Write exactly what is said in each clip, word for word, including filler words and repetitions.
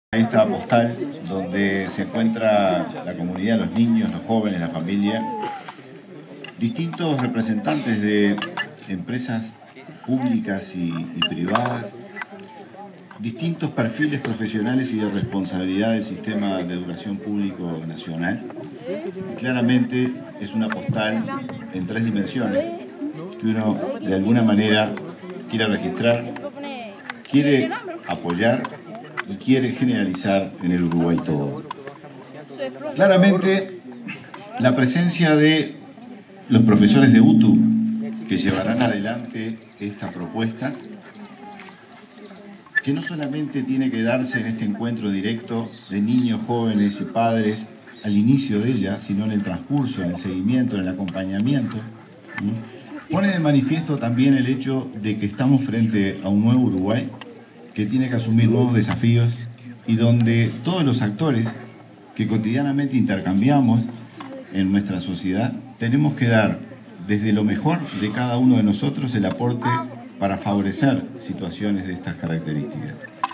Esta postal donde se encuentra la comunidad, los niños, los jóvenes, la familia, distintos representantes de empresas públicas y, y privadas, distintos perfiles profesionales y de responsabilidad del sistema de educación público nacional. Claramente es una postal en tres dimensiones que uno de alguna manera quiere registrar, quiere apoyar y quiere generalizar en el Uruguay todo. Claramente, la presencia de los profesores de U T U que llevarán adelante esta propuesta, que no solamente tiene que darse en este encuentro directo de niños, jóvenes y padres al inicio de ella, sino en el transcurso, en el seguimiento, en el acompañamiento, ¿sí? Pone de manifiesto también el hecho de que estamos frente a un nuevo Uruguay que tiene que asumir nuevos desafíos y donde todos los actores que cotidianamente intercambiamos en nuestra sociedad tenemos que dar desde lo mejor de cada uno de nosotros el aporte para favorecer situaciones de estas características.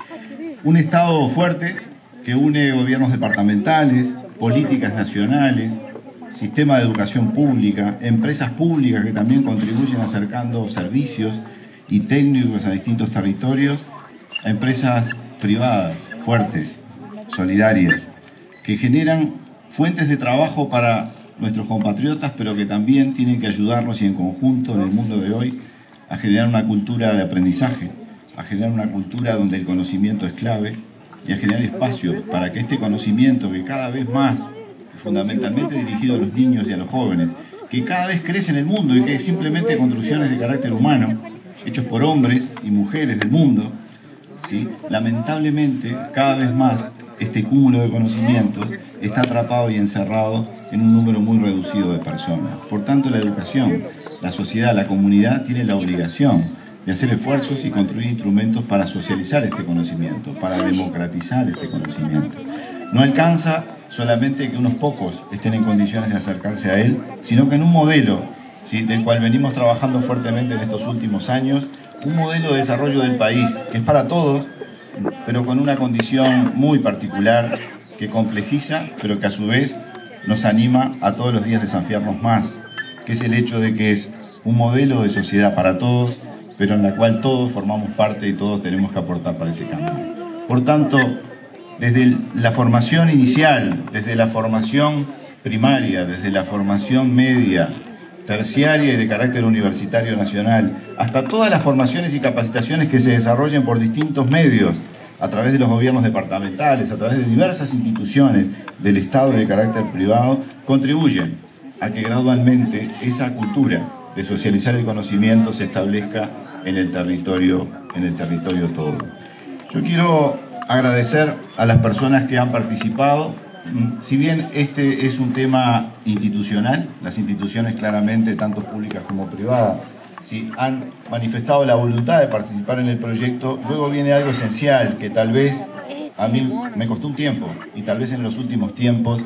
Un Estado fuerte que une gobiernos departamentales, políticas nacionales, sistema de educación pública, empresas públicas que también contribuyen acercando servicios y técnicos a distintos territorios, a empresas privadas, fuertes, solidarias, que generan fuentes de trabajo para nuestros compatriotas, pero que también tienen que ayudarnos y en conjunto en el mundo de hoy a generar una cultura de aprendizaje, a generar una cultura donde el conocimiento es clave y a generar espacios para que este conocimiento que cada vez más, fundamentalmente dirigido a los niños y a los jóvenes, que cada vez crece en el mundo y que es simplemente construcciones de carácter humano, hechos por hombres y mujeres del mundo, ¿sí? Lamentablemente, cada vez más, este cúmulo de conocimientos está atrapado y encerrado en un número muy reducido de personas. Por tanto, la educación, la sociedad, la comunidad tiene la obligación de hacer esfuerzos y construir instrumentos para socializar este conocimiento, para democratizar este conocimiento. No alcanza solamente que unos pocos estén en condiciones de acercarse a él, sino que en un modelo, ¿sí?, del cual venimos trabajando fuertemente en estos últimos años, un modelo de desarrollo del país que es para todos, pero con una condición muy particular que complejiza, pero que a su vez nos anima a todos los días desafiarnos más, que es el hecho de que es un modelo de sociedad para todos, pero en la cual todos formamos parte y todos tenemos que aportar para ese cambio. Por tanto, desde la formación inicial, desde la formación primaria, desde la formación media, terciaria y de carácter universitario nacional, hasta todas las formaciones y capacitaciones que se desarrollen por distintos medios, a través de los gobiernos departamentales, a través de diversas instituciones del Estado y de carácter privado, contribuyen a que gradualmente esa cultura de socializar el conocimiento se establezca en el territorio, en el territorio todo. Yo quiero agradecer a las personas que han participado. Si bien este es un tema institucional, las instituciones claramente, tanto públicas como privadas, ¿sí?, han manifestado la voluntad de participar en el proyecto, luego viene algo esencial que tal vez a mí me costó un tiempo y tal vez en los últimos tiempos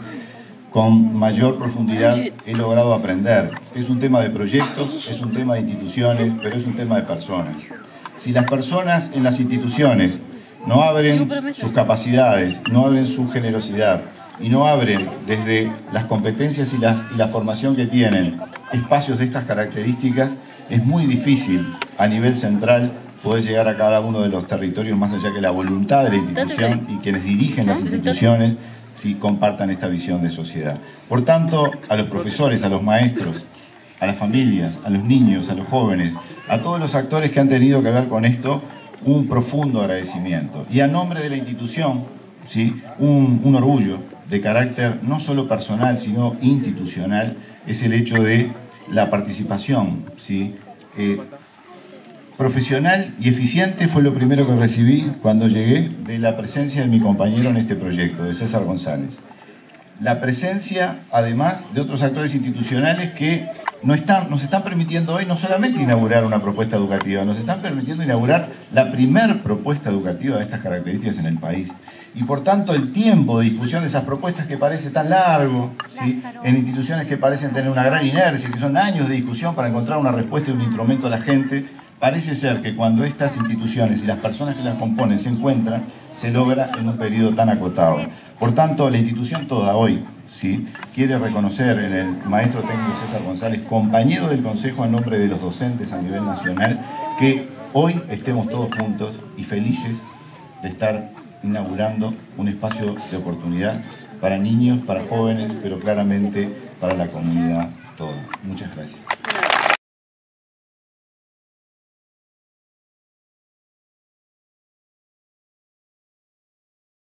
con mayor profundidad he logrado aprender. Es un tema de proyectos, es un tema de instituciones, pero es un tema de personas. Si las personas en las instituciones no abren sus capacidades, no abren su generosidad, y no abren desde las competencias y la, y la formación que tienen espacios de estas características, es muy difícil a nivel central poder llegar a cada uno de los territorios más allá que la voluntad de la institución y quienes dirigen las instituciones si compartan esta visión de sociedad. Por tanto, a los profesores, a los maestros, a las familias, a los niños, a los jóvenes, a todos los actores que han tenido que ver con esto, un profundo agradecimiento. Y a nombre de la institución, ¿sí?, un, un orgullo de carácter no solo personal, sino institucional, es el hecho de la participación, ¿sí? Eh, profesional y eficiente fue lo primero que recibí cuando llegué, de la presencia de mi compañero en este proyecto, de César González. La presencia, además, de otros actores institucionales que no están, nos están permitiendo hoy no solamente inaugurar una propuesta educativa, nos están permitiendo inaugurar la primer propuesta educativa de estas características en el país. Y por tanto el tiempo de discusión de esas propuestas que parece tan largo, ¿sí?, en instituciones que parecen tener una gran inercia, que son años de discusión para encontrar una respuesta y un instrumento a la gente, parece ser que cuando estas instituciones y las personas que las componen se encuentran, se logra en un periodo tan acotado. Por tanto, la institución toda hoy, ¿sí?, quiere reconocer en el maestro técnico César González, compañero del Consejo en nombre de los docentes a nivel nacional, que hoy estemos todos juntos y felices de estar inaugurando un espacio de oportunidad para niños, para jóvenes, pero claramente para la comunidad toda. Muchas gracias.